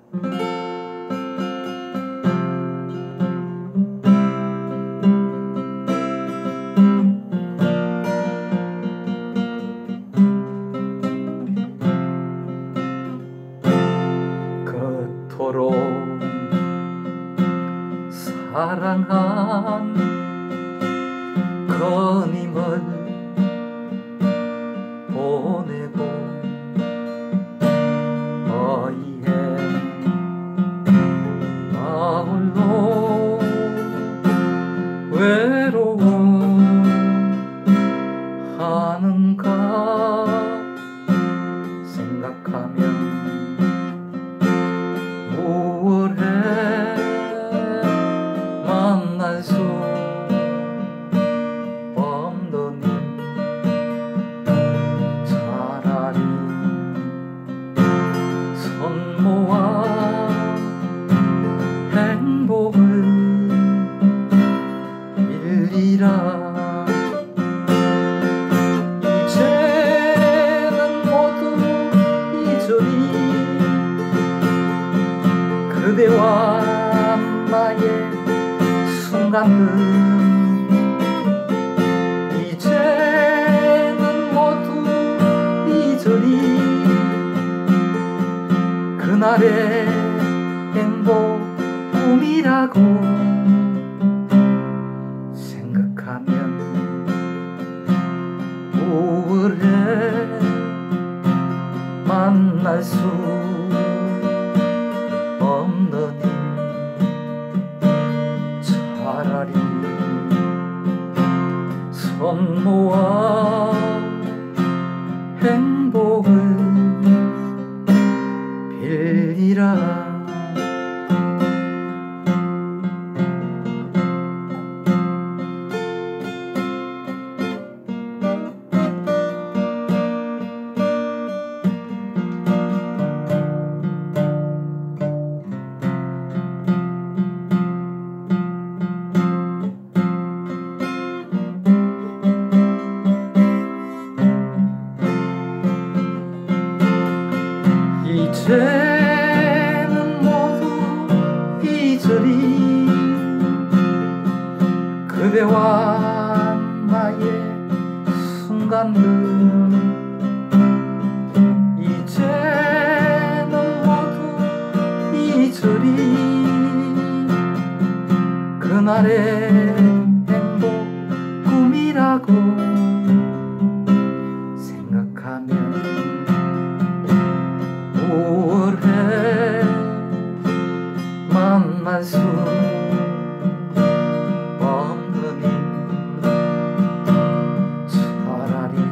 그토록 사랑한 그님을 보내고 어이해 나홀로 외로워하는가 생각하면 우울해. 만날 수 없는 차라리 손 모아 행복을 빌리라. 이제는 모두 잊으리 그대와 나의 순간들. 이제는 모두 잊으리 그날의 행복 꿈이라고 생각하면 우울해. 만날 수 없는 차라리 손 모아 행복을 빌리라. 이제는 모두 잊으리 그대와 나의 순간들. 이제는 모두 잊으리 그날의 행복 꿈이라고 생각하면 우울해. 만날 수 없는 차라리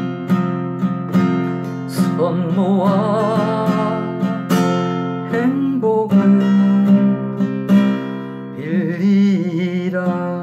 손 모아 행복을 빌리라.